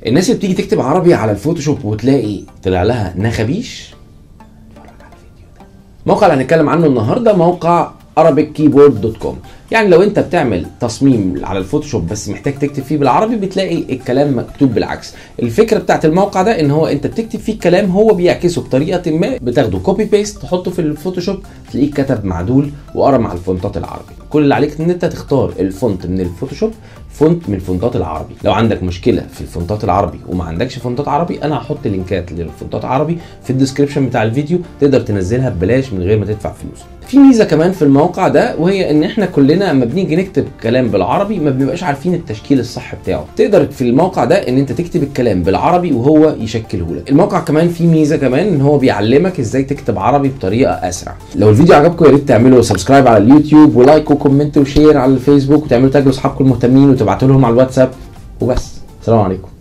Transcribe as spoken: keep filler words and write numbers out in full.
الناس اللي بتيجي تكتب عربي على الفوتوشوب وتلاقي طلع لها نخبيش، اتفرج على الفيديو ده. الموقع اللي هنتكلم عنه النهارده موقع arabic keyboard دوت كوم. يعني لو انت بتعمل تصميم على الفوتوشوب بس محتاج تكتب فيه بالعربي بتلاقي الكلام مكتوب بالعكس. الفكره بتاعت الموقع ده ان هو انت بتكتب فيه الكلام هو بيعكسه بطريقه ما، بتاخده كوبي بيست تحطه في الفوتوشوب تلاقيه كتب معدول وقرا مع الفونتات العربي. كل اللي عليك ان انت تختار الفونت من الفوتوشوب فونت من الفونتات العربي. لو عندك مشكله في الفونتات العربي وما عندكش فونتات عربي، انا هحط لينكات للفونتات عربي في الديسكربشن بتاع الفيديو، تقدر تنزلها ببلاش من غير ما تدفع فلوس. في ميزه كمان في الموقع ده وهي ان احنا كلنا لما بنيجي نكتب كلام بالعربي ما بنبقاش عارفين التشكيل الصح بتاعه. تقدر في الموقع ده ان انت تكتب الكلام بالعربي وهو يشكله لك. الموقع كمان فيه ميزه كمان ان هو بيعلمك ازاي تكتب عربي بطريقه اسرع. لو الفيديو عجبكم يا ريت تعملوا سبسكرايب على اليوتيوب ولايك وكومنت وشير على الفيسبوك، وتعملوا تاج لاصحابكم المهتمين وتبعتوا لهم على الواتساب وبس. السلام عليكم.